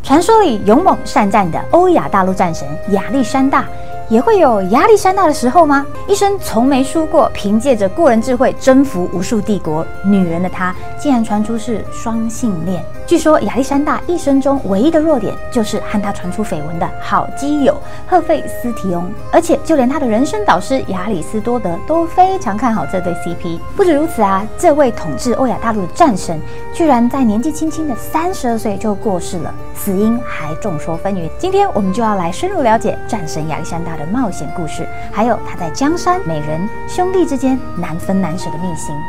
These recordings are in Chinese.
传说里勇猛善战的欧亚大陆战神亚历山大，也会有亚历山大的时候吗？一生从没输过，凭借着过人智慧征服无数帝国，女人的他竟然传出是双性恋。据说亚历山大一生中唯一的弱点就是和他传出绯闻的好基友赫费斯提翁，而且就连他的人生导师亚里斯多德都非常看好这对 CP。不止如此啊，这位统治欧亚大陆的战神，居然在年纪轻轻的32岁就过世了，死因还众说纷纭。今天我们就要来深入了解战神亚历山大的冒险故事，还有他在江山、美人、兄弟之间难分难舍的秘辛。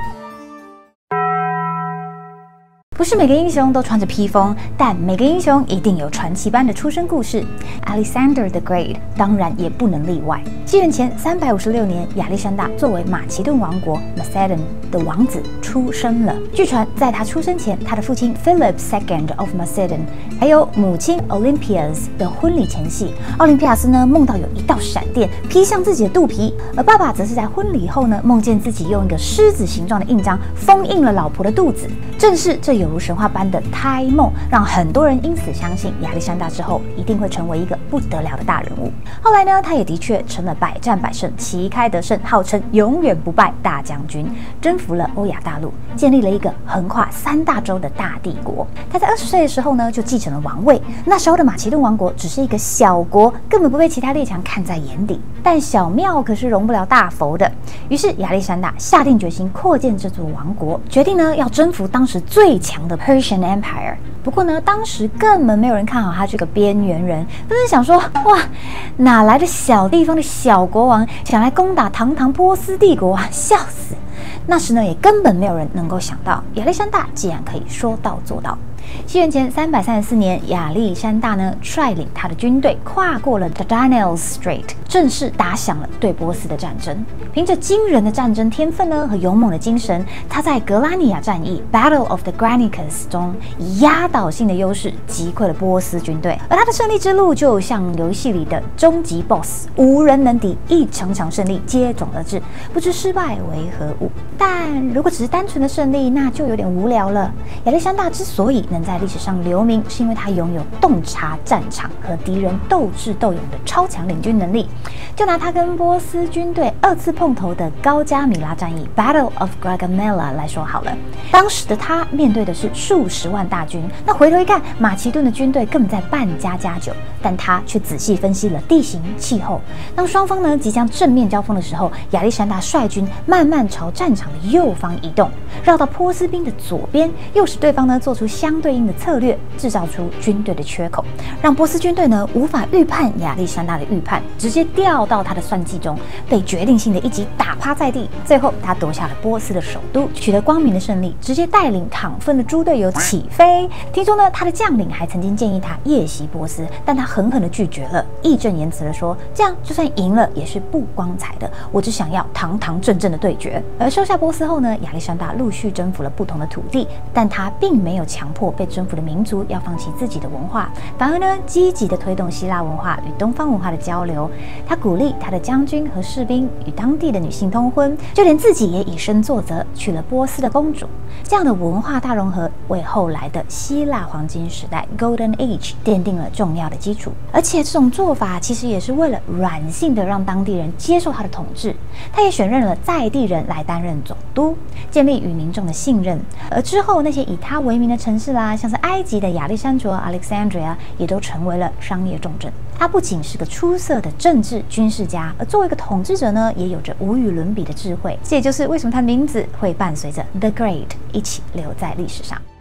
不是每个英雄都穿着披风，但每个英雄一定有传奇般的出生故事。Alexander the Great 当然也不能例外。纪元前356年，亚历山大作为马其顿王国 Macedon 的王子出生了。据传，在他出生前，他的父亲 Philip II of Macedon 还有母亲 Olympias 的婚礼前夕，奥林匹亚斯呢梦到有一道闪电劈向自己的肚皮，而爸爸则是在婚礼后呢梦见自己用一个狮子形状的印章封印了老婆的肚子。正是这有如神话般的胎梦，让很多人因此相信亚历山大之后一定会成为一个不得了的大人物。后来呢，他也的确成了百战百胜、旗开得胜，号称永远不败大将军，征服了欧亚大陆，建立了一个横跨3大洲的大帝国。他在20岁的时候呢，就继承了王位。那时候的马其顿王国只是一个小国，根本不被其他列强看在眼里。但小庙可是容不了大佛的，于是亚历山大下定决心扩建这座王国，决定呢要征服当时最强的 Persian Empire。不过呢，当时根本没有人看好他这个边缘人，都是想说，哇，哪来的小地方的小国王想来攻打堂堂波斯帝国啊，笑死！那时呢，也根本没有人能够想到亚历山大竟然可以说到做到。西元前334年，亚历山大呢率领他的军队跨过了 Dardanelles Strait， 正式打响了对波斯的战争。凭着惊人的战争天分呢和勇猛的精神，他在格拉尼亚战役 Battle of the Granicus 中以压倒性的优势击溃了波斯军队，而他的胜利之路就像游戏里的终极 BOSS， 无人能敌，一场场胜利接踵而至，不知失败为何物。但如果只是单纯的胜利，那就有点无聊了。亚历山大之所以能在历史上留名，是因为他拥有洞察战场和敌人斗智斗勇的超强领军能力。就拿他跟波斯军队2次碰头的高加米拉战役 Battle of Gaugamela 来说好了，当时的他面对的是数十万大军，那回头一看，马其顿的军队根本在扮家家酒，但他却仔细分析了地形气候。当双方呢即将正面交锋的时候，亚历山大率军慢慢朝战场的右方移动，绕到波斯兵的左边，诱使对方呢做出相对应的策略，制造出军队的缺口，让波斯军队呢无法预判亚历山大的预判，直接掉到他的算计中，被决定性的一击打趴在地。最后他夺下了波斯的首都，取得光明的胜利，直接带领躺分的猪队友起飞。听说呢，他的将领还曾经建议他夜袭波斯，但他狠狠的拒绝了，义正言辞的说，这样就算赢了也是不光彩的，我只想要堂堂正正的对决。而收下波斯后呢，亚历山大陆续征服了不同的土地，但他并没有强迫被征服的民族要放弃自己的文化，反而呢积极的推动希腊文化与东方文化的交流。他鼓励他的将军和士兵与当地的女性通婚，就连自己也以身作则，娶了波斯的公主。这样的文化大融合，为后来的希腊黄金时代 Golden Age 奠定了重要的基础。而且这种做法其实也是为了软性的让当地人接受他的统治。他也选任了在地人来担任总督，建立与民众的信任。而之后那些以他为名的城市啦，像是埃及的亚历山卓 Alexandria 也都成为了商业重镇。他不仅是个出色的政治军事家，而作为一个统治者呢，也有着无与伦比的智慧。这也就是为什么他的名字会伴随着 The Great 一起留在历史上。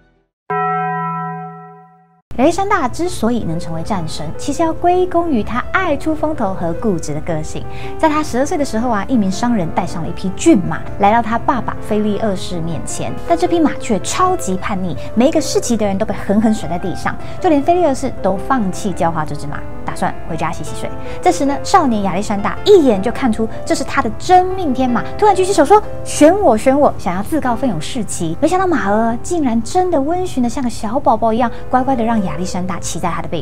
亚历山大之所以能成为战神，其实要归功于他爱出风头和固执的个性。在他12岁的时候啊，一名商人带上了一匹骏马，来到他爸爸腓力二世面前，但这匹马却超级叛逆，每一个士骑的人都被狠狠甩在地上，就连腓力二世都放弃教化这只马，打算回家洗洗睡。这时呢，少年亚历山大一眼就看出这是他的真命天马，突然举起手说：“选我，选我！”想要自告奋勇士骑。没想到马儿竟然真的温驯的像个小宝宝一样，乖乖的让亚历山大骑在他的背上。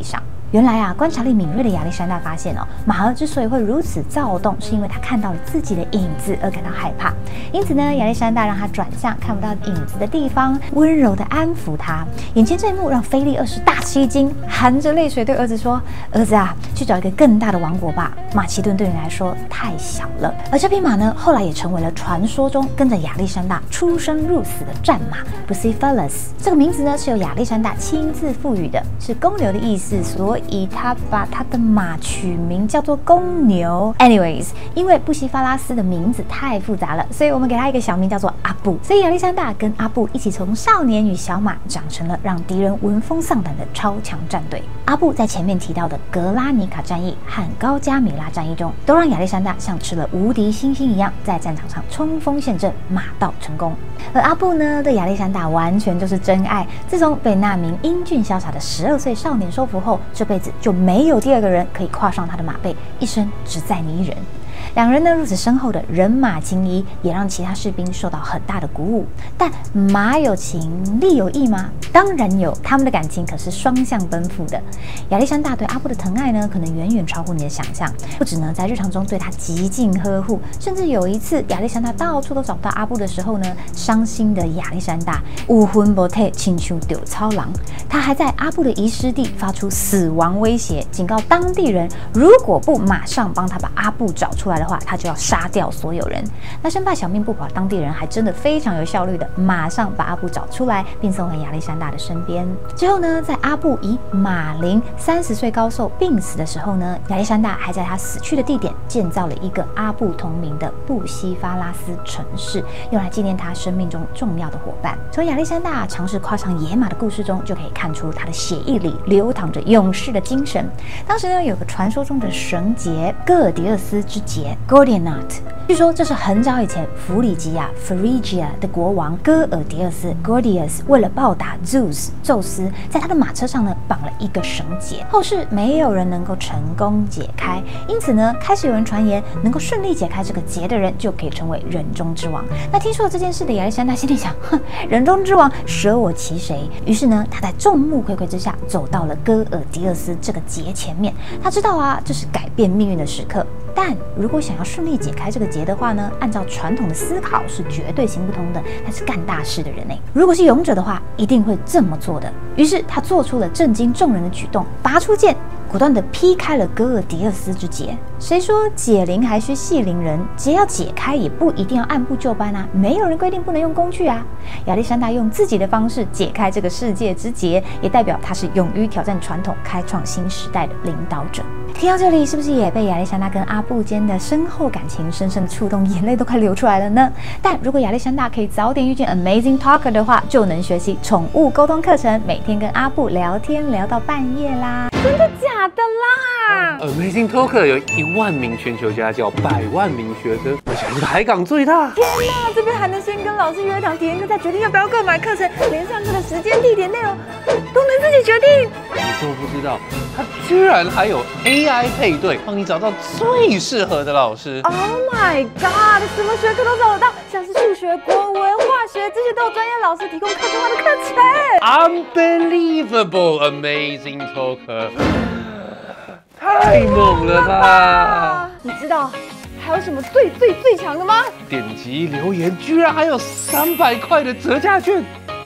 原来啊，观察力敏锐的亚历山大发现哦，马儿之所以会如此躁动，是因为他看到了自己的影子而感到害怕。因此呢，亚历山大让他转向看不到影子的地方，温柔地安抚他。眼前这一幕让菲利二世大吃一惊，含着泪水对儿子说：“儿子啊，去找一个更大的王国吧，马其顿对你来说太小了。”而这匹马呢，后来也成为了传说中跟着亚历山大出生入死的战马 Bucephalus。这个名字呢是由亚历山大亲自赋予的，是公牛的意思，所以他把他的马取名叫做公牛。Anyways， 因为布西法拉斯的名字太复杂了，所以我们给他一个小名叫做阿布。所以亚历山大跟阿布一起从少年与小马长成了让敌人闻风丧胆的超强战队。阿布在前面提到的格拉尼卡战役和高加米拉战役中，都让亚历山大像吃了无敌星星一样，在战场上冲锋陷阵，马到成功。而阿布呢，对亚历山大完全就是真爱。自从被那名英俊潇洒的12岁少年收服后，这辈子就没有第二个人可以跨上他的马背，一生只载你一人。两人呢如此深厚的人马情谊，也让其他士兵受到很大的鼓舞。但马有情，力有义吗？当然有，他们的感情可是双向奔赴的。亚历山大对阿布的疼爱呢，可能远远超乎你的想象。不止呢，在日常中对他极尽呵护，甚至有一次亚历山大到处都找不到阿布的时候呢，伤心的亚历山大无魂不退，亲像丢草狼。他还在阿布的遗失地发出死亡威胁，警告当地人，如果不马上帮他把阿布找出来的话，他就要杀掉所有人。那生怕小命不保，当地人还真的非常有效率的，马上把阿布找出来，并送回亚历山大的身边。之后呢，在阿布以马龄30岁高寿病死的时候呢，亚历山大还在他死去的地点建造了一个阿布同名的布西法拉斯城市，用来纪念他生命中重要的伙伴。从亚历山大尝试跨上野马的故事中，就可以看出他的血液里流淌着勇士的精神。当时呢，有个传说中的神节戈尔迪厄斯之节 Gordianate， 据说这是很早以前弗里吉亚 Phrygia 的国王戈尔迪厄斯 Gordius 为了报答 Zeus 宙斯，在他的马车上呢绑了一个绳结，后世没有人能够成功解开，因此呢，开始有人传言能够顺利解开这个结的人就可以成为人中之王。那听说了这件事的亚历山大心里想，人中之王舍我其谁？于是呢，他在众目睽睽之下走到了戈尔迪厄斯这个结前面。他知道啊，这是改变命运的时刻。但如果想要顺利解开这个结的话呢，按照传统的思考是绝对行不通的。他是干大事的人哎，如果是勇者的话，一定会这么做的。于是他做出了震惊众人的举动，拔出剑，果断地劈开了戈尔迪厄斯之结。谁说解铃还需系铃人？结要解开也不一定要按部就班啊，没有人规定不能用工具啊。亚历山大用自己的方式解开这个世界之结，也代表他是勇于挑战传统、开创新时代的领导者。听到这里，是不是也被亚历山大跟阿布间的深厚感情深深的触动，眼泪都快流出来了呢？但如果亚历山大可以早点遇见 Amazing Talker 的话，就能学习宠物沟通课程，每天跟阿布聊天聊到半夜啦！真的假的啦 ？Amazing Talker 有1万名全球家教，100万名学生，我想是海港最大。 天哪，这边还能先跟老师约一堂体验课，再决定要不要购买课程，连上课的时间、地点、内容都能自己决定。 你都不知道，它居然还有 AI 配对，帮你找到最适合的老师。 Oh my god， 什么学科都找得到，像是数学、国文、化学，这些都有专业老师提供客制化的课程。 Unbelievable Amazing Talker， 太猛了吧！ 你知道还有什么最强的吗？ 点击留言居然还有300块的折价券，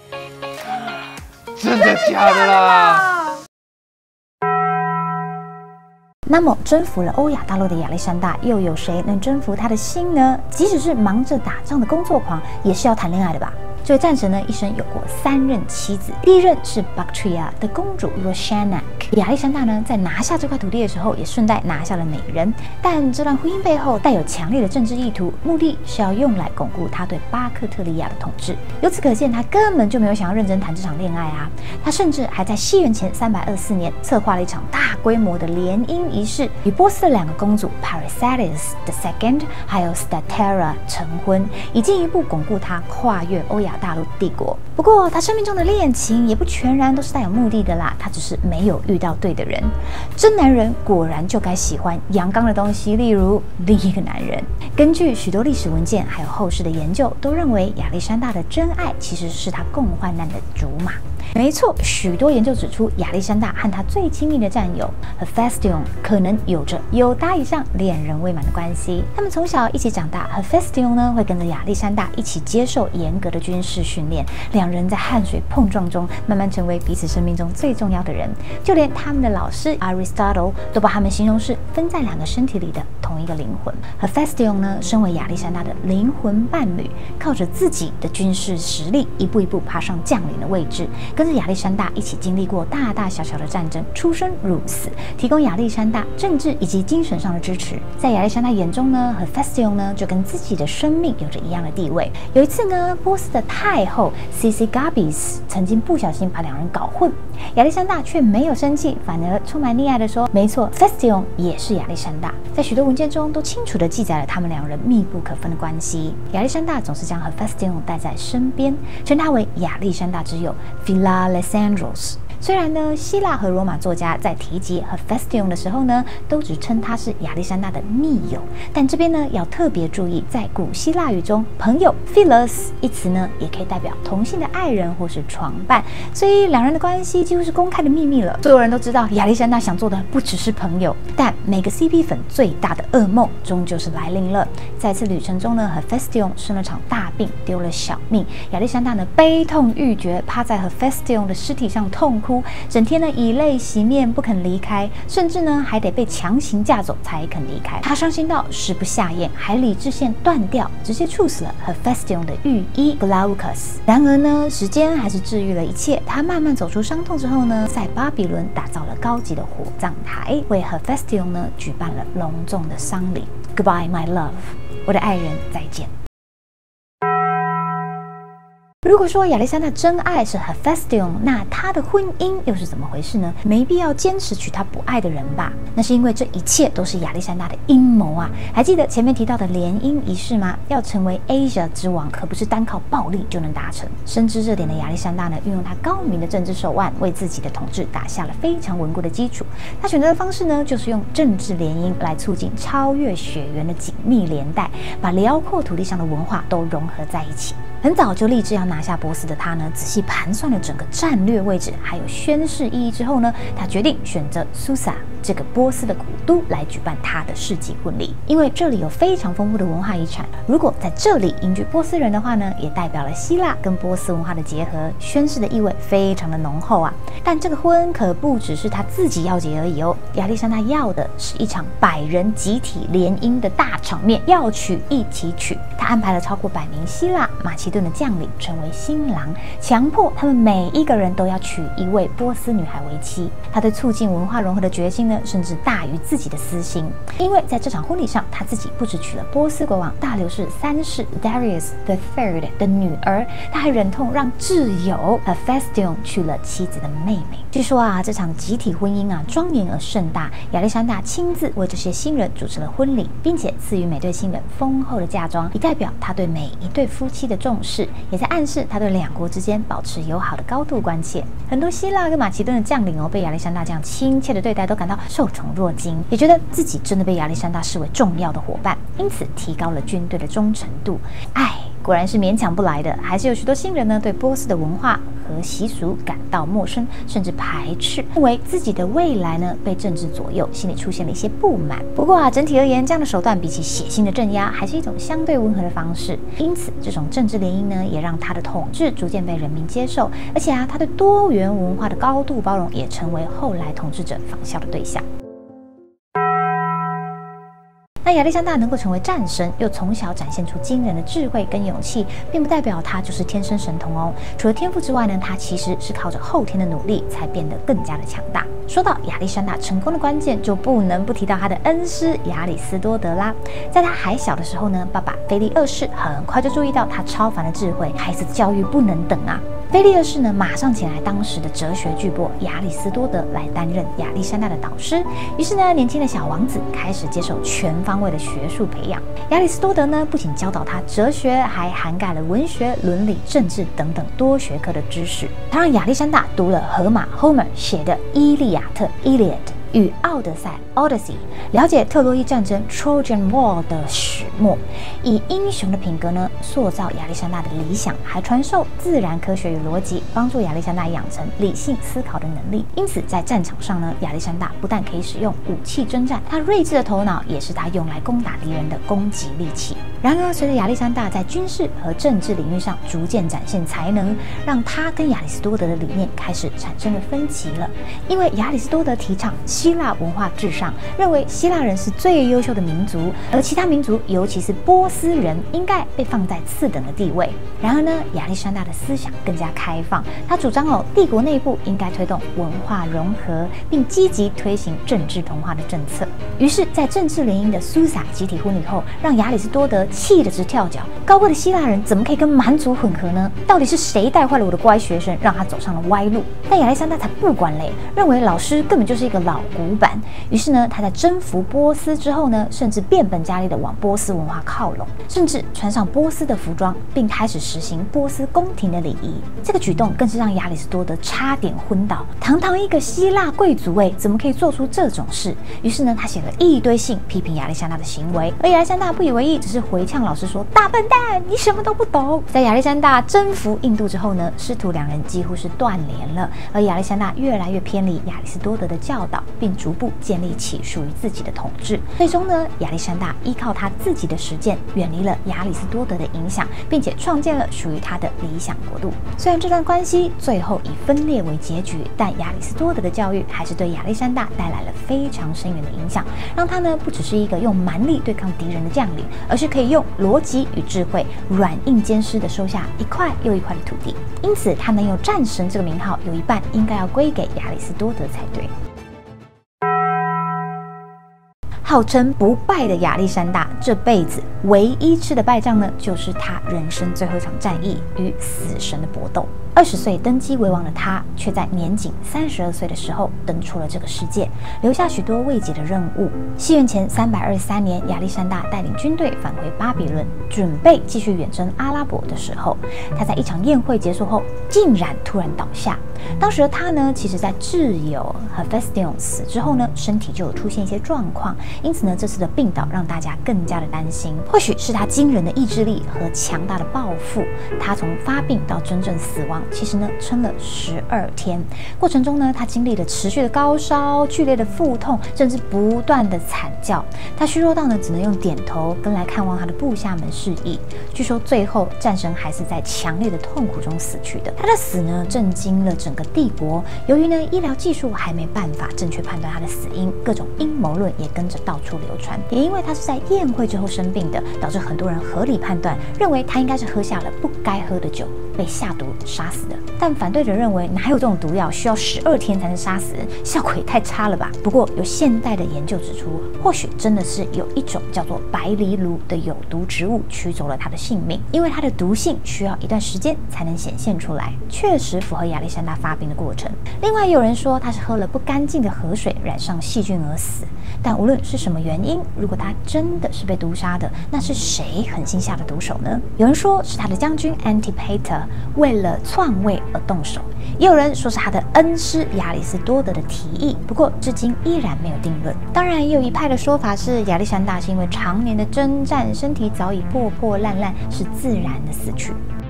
真的假的啦？ 那么征服了欧亚大陆的亚历山大，又有谁能征服他的心呢？即使是忙着打仗的工作狂，也是要谈恋爱的吧？这位战神呢，一生有过3任妻子，第一任是 Bactria 的公主 Roshana。亚历山大呢，在拿下这块土地的时候，也顺带拿下了美人。但这段婚姻背后带有强烈的政治意图，目的是要用来巩固他对巴克特利亚的统治。由此可见，他根本就没有想要认真谈这场恋爱啊！他甚至还在西元前324年策划了一场大规模的联姻仪式，与波斯的2个公主 Parysatis II 还有 Statera 成婚，以进一步巩固他跨越欧亚大陆帝国。不过，他生命中的恋情也不全然都是带有目的的啦，他只是没有遇到对的人。真男人果然就该喜欢阳刚的东西，例如另一个男人。根据许多历史文件还有后世的研究，都认为亚历山大的真爱其实是他共患难的竹马。 没错，许多研究指出，亚历山大和他最亲密的战友 Hephaestion 可能有着友达以上恋人未满的关系。他们从小一起长大 ，Hephaestion 呢会跟着亚历山大一起接受严格的军事训练，两人在汗水碰撞中慢慢成为彼此生命中最重要的人。就连他们的老师 Aristotle 都把他们形容是分在两个身体里的同一个灵魂。Hephaestion 呢，身为亚历山大的灵魂伴侣，靠着自己的军事实力，一步一步爬上将领的位置，跟着亚历山大一起经历过大大小小的战争，出生入死，提供亚历山大政治以及精神上的支持。在亚历山大眼中呢 ，Hephaestion 呢就跟自己的生命有着一样的地位。有一次呢，波斯的太后 Sisigabis 曾经不小心把两人搞混，亚历山大却没有生气，反而充满溺爱的说：“没错 ，Hephaestion 也是亚历山大。”在许多文件中都清楚地记载了他们两人密不可分的关系。亚历山大总是将 Hephaestion 带在身边，称他为亚历山大之友 Philalessandros。虽然呢，希腊和罗马作家在提及 Hephaestion 的时候呢，都只称他是亚历山大的密友，但这边呢要特别注意，在古希腊语中，朋友 Philos 一词呢也可以代表同性的爱人或是床伴，所以两人的关系几乎是公开的秘密了。所有人都知道，亚历山大想做的不只是朋友，但每个 CP 粉最大的噩梦终究是来临了。在一次旅程中呢 ，Hephaestion 生了场大病，丢了小命。亚历山大呢悲痛欲绝，趴在 Hephaestion 的尸体上痛哭。整天呢以泪洗面，不肯离开，甚至呢还得被强行架走才肯离开。他伤心到食不下咽，还理智线断掉，直接处死了 Hephaestion 的御医 Glaucus。然而呢，时间还是治愈了一切。他慢慢走出伤痛之后呢，在巴比伦打造了高级的火葬台，为 Hephaestion 呢举办了隆重的丧礼。Goodbye, my love， 我的爱人，再见。如果说亚历山大真爱是 Hephaestion， 那他的婚姻又是怎么回事呢？没必要坚持娶他不爱的人吧？那是因为这一切都是亚历山大的阴谋啊！还记得前面提到的联姻仪式吗？要成为 Asia 之王，可不是单靠暴力就能达成。深知这点的亚历山大呢，运用他高明的政治手腕，为自己的统治打下了非常稳固的基础。他选择的方式呢，就是用政治联姻来促进超越血缘的紧密连带，把辽阔土地上的文化都融合在一起。很早就立志要拿下波斯的他呢，仔细盘算了整个战略位置还有宣誓意义之后呢，他决定选择苏萨这个波斯的古都来举办他的世纪婚礼。因为这里有非常丰富的文化遗产，如果在这里迎娶波斯人的话呢，也代表了希腊跟波斯文化的结合，宣誓的意味非常的浓厚啊。但这个婚可不只是他自己要结而已哦，亚历山大要的是一场100人集体联姻的大场面，要娶一起娶。他安排了超过100名希腊、马其顿的将领成为新郎，强迫他们每一个人都要娶一位波斯女孩为妻。他对促进文化融合的决心呢，甚至大于自己的私心。因为在这场婚礼上，他自己不只娶了波斯国王大流士3世 Darius III 的女儿，他还忍痛让挚友 Hephaestion 娶了妻子的妹妹。据说啊，这场集体婚姻啊，庄严而盛大。亚历山大亲自为这些新人主持了婚礼，并且赐予每对新人丰厚的嫁妆，以代表他对每一对夫妻的重视，也在暗示他对两国之间保持友好的高度关切。很多希腊跟马其顿的将领被亚历山大这样亲切的对待，都感到受宠若惊，也觉得自己真的被亚历山大视为重要的伙伴，因此提高了军队的忠诚度。果然是勉强不来的，还是有许多新人呢对波斯的文化和习俗感到陌生，甚至排斥，认为自己的未来呢被政治左右，心里出现了一些不满。不过啊，整体而言，这样的手段比起血腥的镇压，还是一种相对温和的方式。因此，这种政治联姻呢，也让他的统治逐渐被人民接受，而且啊，他对多元文化的高度包容，也成为后来统治者仿效的对象。那亚历山大能够成为战神，又从小展现出惊人的智慧跟勇气，并不代表他就是天生神童哦。除了天赋之外呢，他其实是靠着后天的努力才变得更加的强大。说到亚历山大成功的关键，就不能不提到他的恩师亚里斯多德啦。在他还小的时候呢，爸爸腓力2世很快就注意到他超凡的智慧，孩子的教育不能等啊。腓力2世呢，马上请来当时的哲学巨擘亚里斯多德来担任亚历山大的导师。于是呢，年轻的小王子开始接受全方位的学术培养。亚里斯多德呢，不仅教导他哲学，还涵盖了文学、伦理、政治等等多学科的知识。他让亚历山大读了荷马 Homer 写的《伊利亚特》（Iliad）。 与奥德赛 Odyssey， 了解特洛伊战争 Trojan War 的始末，以英雄的品格呢塑造亚历山大的理想，还传授自然科学与逻辑，帮助亚历山大养成理性思考的能力。因此在战场上呢，亚历山大不但可以使用武器征战，他睿智的头脑也是他用来攻打敌人的攻击利器。然而，随着亚历山大在军事和政治领域上逐渐展现才能，让他跟亚里士多德的理念开始产生了分歧了。因为亚里士多德提倡希腊文化至上，认为希腊人是最优秀的民族，而其他民族，尤其是波斯人，应该被放在次等的地位。然而呢，亚历山大的思想更加开放，他主张帝国内部应该推动文化融合，并积极推行政治同化的政策。于是，在政治联姻的苏萨集体婚礼后，让亚里士多德气得直跳脚。高贵的希腊人怎么可以跟蛮族混合呢？到底是谁带坏了我的乖学生，让他走上了歪路？但亚历山大才不管嘞，认为老师根本就是一个老古板。于是呢，他在征服波斯之后呢，甚至变本加厉地往波斯文化靠拢，甚至穿上波斯的服装，并开始实行波斯宫廷的礼仪。这个举动更是让亚里士多德差点昏倒。堂堂一个希腊贵族怎么可以做出这种事？于是呢，他写了一堆信批评亚历山大的行为，而亚历山大不以为意，只是回呛老师说：“大笨蛋，你什么都不懂。”在亚历山大征服印度之后呢，师徒两人几乎是断联了，而亚历山大越来越偏离亚里士多德的教导，并逐步建立起属于自己的统治。最终呢，亚历山大依靠他自己的实践，远离了亚里士多德的影响，并且创建了属于他的理想国度。虽然这段关系最后以分裂为结局，但亚里士多德的教育还是对亚历山大带来了非常深远的影响，让他呢不只是一个用蛮力对抗敌人的将领，而是可以用逻辑与智慧软硬兼施地收下一块又一块的土地。因此，他能有战神这个名号，有一半应该要归给亚里士多德才对。号称不败的亚历山大，这辈子唯一吃的败仗呢，就是他人生最后一场战役与死神的搏斗。20岁登基为王的他，却在年仅32岁的时候登出了这个世界，留下许多未解的任务。西元前323年，亚历山大带领军队返回巴比伦，准备继续远征阿拉伯的时候，他在一场宴会结束后，竟然突然倒下。当时的他呢，其实在挚友Hephaestion死之后呢，身体就有出现一些状况，因此呢，这次的病倒让大家更加的担心。或许是他惊人的意志力和强大的抱负，他从发病到真正死亡，其实呢，撑了12天。过程中呢，他经历了持续的高烧、剧烈的腹痛，甚至不断的惨叫。他虚弱到呢，只能用点头跟来看望他的部下们示意。据说最后战神还是在强烈的痛苦中死去的。他的死呢，震惊了整个帝国。由于呢，医疗技术还没办法正确判断他的死因，各种阴谋论也跟着到处流传。也因为他是在宴会之后生病的，导致很多人合理判断，认为他应该是喝下了不该喝的酒，被下毒杀死的。但反对者认为，哪有这种毒药需要12天才能杀死人，效果也太差了吧？不过有现代的研究指出，或许真的是有一种叫做白藜芦的有毒植物驱走了他的性命，因为它的毒性需要一段时间才能显现出来，确实符合亚历山大发病的过程。另外，有人说他是喝了不干净的河水，染上细菌而死。但无论是什么原因，如果他真的是被毒杀的，那是谁狠心下的毒手呢？有人说是他的将军 Antipater 为了篡位而动手，也有人说是他的恩师亚里士多德的提议，不过至今依然没有定论。当然，也有一派的说法是亚历山大是因为常年的征战，身体早已破破烂烂，是自然的死去。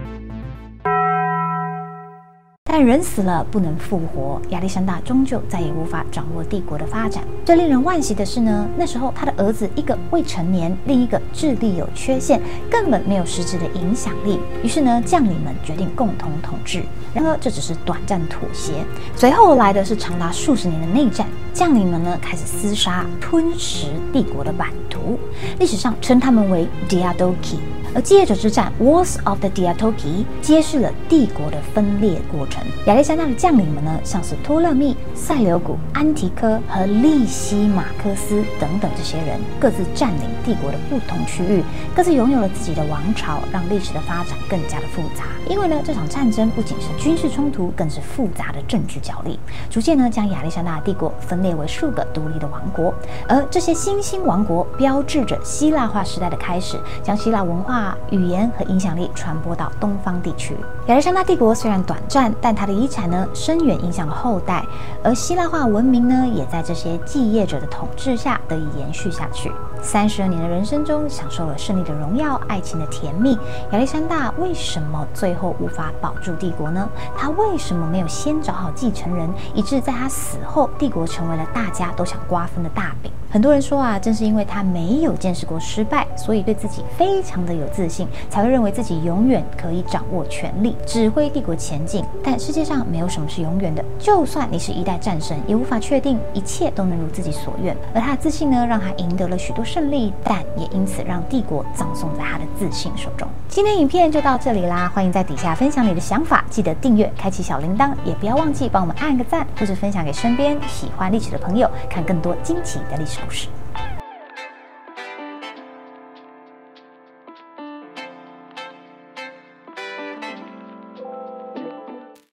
但人死了不能复活，亚历山大终究再也无法掌握帝国的发展。最令人惋惜的是呢，那时候他的儿子一个未成年，另一个智力有缺陷，根本没有实质的影响力。于是呢，将领们决定共同统治。然而这只是短暂妥协，随后来的是长达数十年的内战。将领们呢开始厮杀，吞食帝国的版图，历史上称他们为 Diadochi。而继业者之战 Wars of the Diadochi 揭示了帝国的分裂过程。亚历山大的将领们呢，像是托勒密、塞琉古、安提柯和利西马克斯等等这些人，各自占领帝国的不同区域，各自拥有了自己的王朝，让历史的发展更加的复杂。因为呢，这场战争不仅是军事冲突，更是复杂的政治角力，逐渐呢将亚历山大的帝国分裂为数个独立的王国。而这些新兴王国标志着希腊化时代的开始，将希腊文化化、语言和影响力传播到东方地区。亚历山大帝国虽然短暂，但它的遗产呢，深远影响了后代，而希腊化文明呢，也在这些继业者的统治下得以延续下去。32年的人生中，享受了胜利的荣耀、爱情的甜蜜。亚历山大为什么最后无法保住帝国呢？他为什么没有先找好继承人，以致在他死后，帝国成为了大家都想瓜分的大饼？很多人说啊，正是因为他没有见识过失败，所以对自己非常的有自信，才会认为自己永远可以掌握权力，指挥帝国前进。但世界上没有什么是永远的，就算你是一代战神，也无法确定一切都能如自己所愿。而他的自信呢，让他赢得了许多胜利，但也因此让帝国葬送在他的自信手中。今天影片就到这里啦，欢迎在底下分享你的想法，记得订阅、开启小铃铛，也不要忘记帮我们按个赞，或者分享给身边喜欢历史的朋友，看更多惊奇的历史故事。